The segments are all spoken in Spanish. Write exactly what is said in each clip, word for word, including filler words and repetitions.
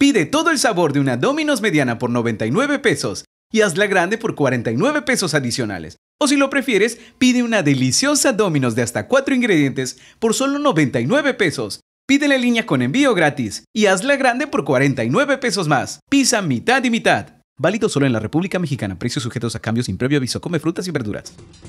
Pide todo el sabor de una Domino's mediana por noventa y nueve pesos y hazla grande por cuarenta y nueve pesos adicionales. O si lo prefieres, pide una deliciosa Domino's de hasta cuatro ingredientes por solo noventa y nueve pesos. Pídele en línea con envío gratis y hazla grande por cuarenta y nueve pesos más. Pizza mitad y mitad. Válido solo en la República Mexicana. Precios sujetos a cambios sin previo aviso. Come frutas y verduras.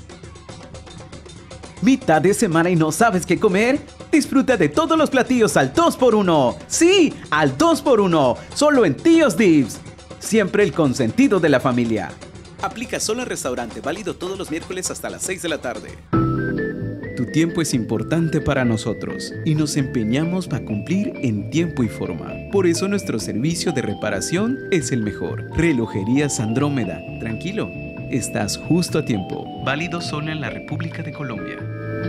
¿Mitad de semana y no sabes qué comer? Disfruta de todos los platillos al dos por uno. ¡Sí! ¡Al dos por uno! Solo en Tíos Dips. Siempre el consentido de la familia. Aplica solo en restaurante. Válido todos los miércoles hasta las seis de la tarde. Tu tiempo es importante para nosotros y nos empeñamos para cumplir en tiempo y forma. Por eso nuestro servicio de reparación es el mejor. Relojerías Andrómeda. Tranquilo, estás justo a tiempo. Válido solo en la República de Colombia.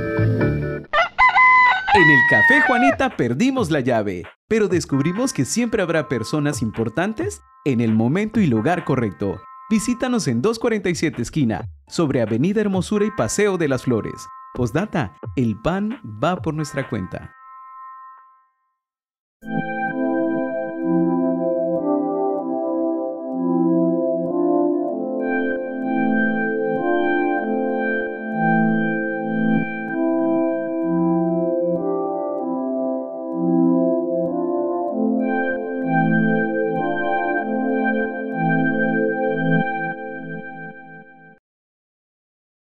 En el Café Juanita perdimos la llave, pero descubrimos que siempre habrá personas importantes en el momento y lugar correcto. Visítanos en doscientos cuarenta y siete esquina, sobre Avenida Hermosura y Paseo de las Flores. Postdata, el pan va por nuestra cuenta.